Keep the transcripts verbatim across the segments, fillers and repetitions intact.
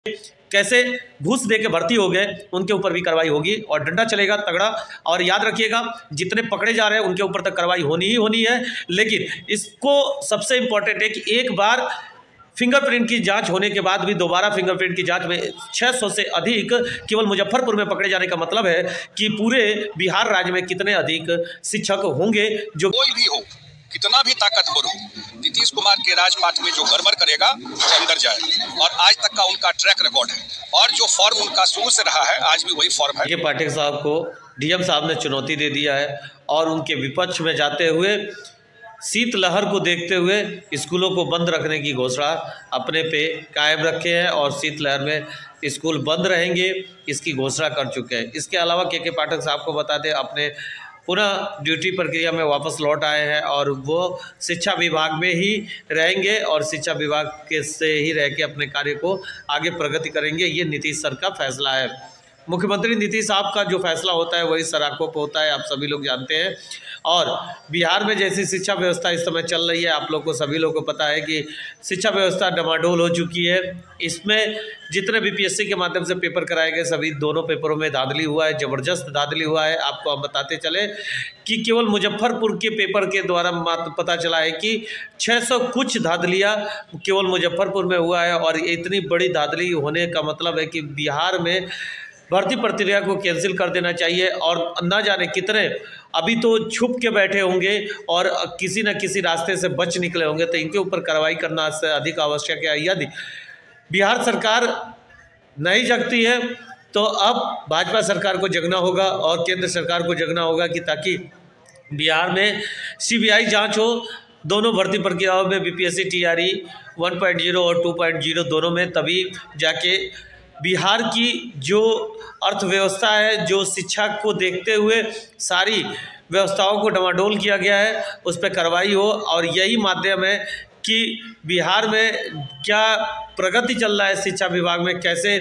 कैसे घूस दे के भर्ती हो गए उनके ऊपर भी कार्रवाई होगी और डंडा चलेगा तगड़ा। और याद रखिएगा, जितने पकड़े जा रहे हैं उनके ऊपर तक कार्रवाई होनी ही होनी है। लेकिन इसको सबसे इम्पोर्टेंट है कि एक बार फिंगरप्रिंट की जांच होने के बाद भी दोबारा फिंगरप्रिंट की जांच में छह सौ से अधिक केवल मुजफ्फरपुर में पकड़े जाने का मतलब है कि पूरे बिहार राज्य में कितने अधिक शिक्षक होंगे जो कोई भी हो, कितना भी ताकतवर हो, नीतीश कुमार के राजपाट में जो गड़बड़ करेगा वो अंदर जाए। और आज तक का उनका ट्रैक रिकॉर्ड है और जो फॉर्म उनका शुरू से रहा है आज भी वही फॉर्म है। ये पाठक साहब को डीएम साहब ने चुनौती दे दिया है और उनके विपक्ष में जाते हुए शीतलहर को देखते हुए स्कूलों को बंद रखने की घोषणा अपने पे कायम रखे हैं और शीतलहर में स्कूल बंद रहेंगे इसकी घोषणा कर चुके हैं। इसके अलावा के के पाठक साहब को बता दें, अपने पुनः ड्यूटी प्रक्रिया में वापस लौट आए हैं और वो शिक्षा विभाग में ही रहेंगे और शिक्षा विभाग के से ही रह के अपने कार्य को आगे प्रगति करेंगे। ये नीतीश सर का फैसला है। मुख्यमंत्री नीतीश साहब का जो फैसला होता है वही सराखों पर होता है, आप सभी लोग जानते हैं। और बिहार में जैसी शिक्षा व्यवस्था इस समय चल रही है, आप लोग को सभी लोगों को पता है कि शिक्षा व्यवस्था डमाडोल हो चुकी है। इसमें जितने बीपीएससी के माध्यम से पेपर कराए गए सभी दोनों पेपरों में धांधली हुआ है, ज़बरदस्त धांधली हुआ है। आपको हम बताते चले कि केवल मुजफ्फरपुर के पेपर के द्वारा पता चला है कि छह सौ कुछ धांधलियाँ केवल मुजफ्फरपुर में हुआ है। और इतनी बड़ी धांधली होने का मतलब है कि बिहार में भर्ती प्रक्रिया को कैंसिल कर देना चाहिए। और न जाने कितने अभी तो छुप के बैठे होंगे और किसी न किसी रास्ते से बच निकले होंगे, तो इनके ऊपर कार्रवाई करना से अधिक आवश्यक है। यदि बिहार सरकार नहीं जगती है तो अब भाजपा सरकार को जगना होगा और केंद्र सरकार को जगना होगा कि ताकि बिहार में सीबीआई जांच हो दोनों भर्ती प्रक्रियाओं में, BPSC TRE one point zero और टू पॉइंट ज़ीरो दोनों में, तभी जाके बिहार की जो अर्थव्यवस्था है, जो शिक्षा को देखते हुए सारी व्यवस्थाओं को डमाडोल किया गया है, उस पर कार्रवाई हो। और यही माध्यम है कि बिहार में क्या प्रगति चल रहा है शिक्षा विभाग में, कैसे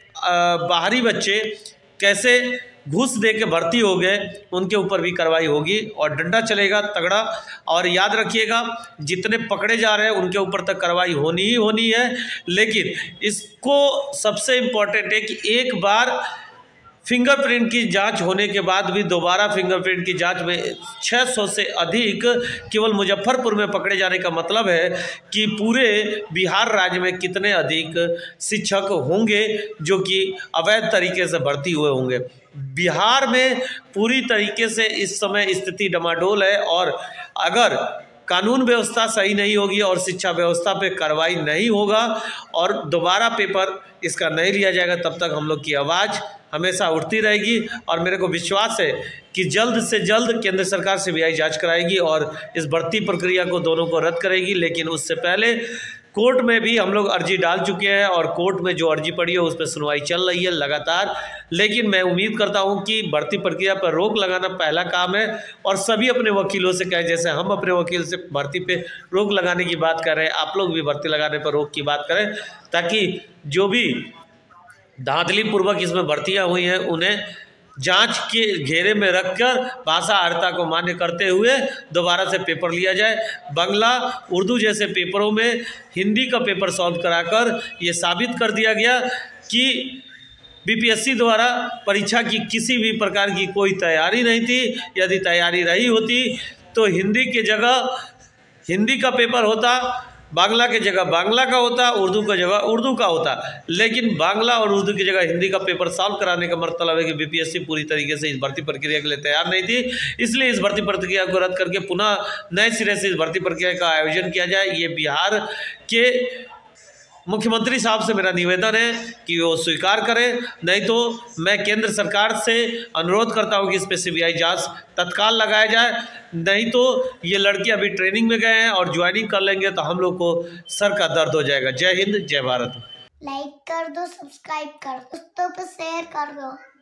बाहरी बच्चे कैसे घूस दे के भर्ती हो गए उनके ऊपर भी कार्रवाई होगी और डंडा चलेगा तगड़ा। और याद रखिएगा, जितने पकड़े जा रहे हैं उनके ऊपर तक कार्रवाई होनी ही होनी है। लेकिन इसको सबसे इम्पोर्टेंट है कि एक बार फिंगरप्रिंट की जांच होने के बाद भी दोबारा फिंगरप्रिंट की जांच में छह सौ से अधिक केवल मुजफ्फरपुर में पकड़े जाने का मतलब है कि पूरे बिहार राज्य में कितने अधिक शिक्षक होंगे जो कि अवैध तरीके से भर्ती हुए होंगे। बिहार में पूरी तरीके से इस समय स्थिति डमाडोल है और अगर कानून व्यवस्था सही नहीं होगी और शिक्षा व्यवस्था पे कार्रवाई नहीं होगा और दोबारा पेपर इसका नहीं लिया जाएगा, तब तक हम लोग की आवाज़ हमेशा उठती रहेगी। और मेरे को विश्वास है कि जल्द से जल्द केंद्र सरकार सीबीआई जांच कराएगी और इस भर्ती प्रक्रिया को दोनों को रद्द करेगी। लेकिन उससे पहले कोर्ट में भी हम लोग अर्जी डाल चुके हैं और कोर्ट में जो अर्जी पड़ी है उस पर सुनवाई चल रही है लगातार। लेकिन मैं उम्मीद करता हूं कि भर्ती प्रक्रिया पर रोक लगाना पहला काम है और सभी अपने वकीलों से कहें, जैसे हम अपने वकील से भर्ती पे रोक लगाने की बात कर रहे हैं, आप लोग भी भर्ती लगाने पर रोक की बात करें, ताकि जो भी धांधली पूर्वक इसमें भर्तियाँ हुई हैं उन्हें जांच के घेरे में रखकर भाषा अर्हता को मान्य करते हुए दोबारा से पेपर लिया जाए। बांग्ला, उर्दू जैसे पेपरों में हिंदी का पेपर सॉल्व कराकर ये साबित कर दिया गया कि बीपीएससी द्वारा परीक्षा की किसी भी प्रकार की कोई तैयारी नहीं थी। यदि तैयारी रही होती तो हिंदी के जगह हिंदी का पेपर होता, बांग्ला के जगह बांग्ला का होता, उर्दू का जगह उर्दू का होता। लेकिन बांग्ला और उर्दू की जगह हिंदी का पेपर सॉल्व कराने का मतलब है कि बीपीएससी पूरी तरीके से इस भर्ती प्रक्रिया के लिए तैयार नहीं थी। इसलिए इस भर्ती प्रक्रिया को रद्द करके पुनः नए सिरे से इस भर्ती प्रक्रिया का आयोजन किया जाए। ये बिहार के मुख्यमंत्री साहब से मेरा निवेदन है कि वो स्वीकार करें, नहीं तो मैं केंद्र सरकार से अनुरोध करता हूं कि इस पे सीबीआई जांच तत्काल लगाया जाए। नहीं तो ये लड़के अभी ट्रेनिंग में गए हैं और ज्वाइनिंग कर लेंगे तो हम लोग को सर का दर्द हो जाएगा। जय हिंद, जय भारत। लाइक कर दो, सब्सक्राइब कर दो, दोस्तों को शेयर कर दो।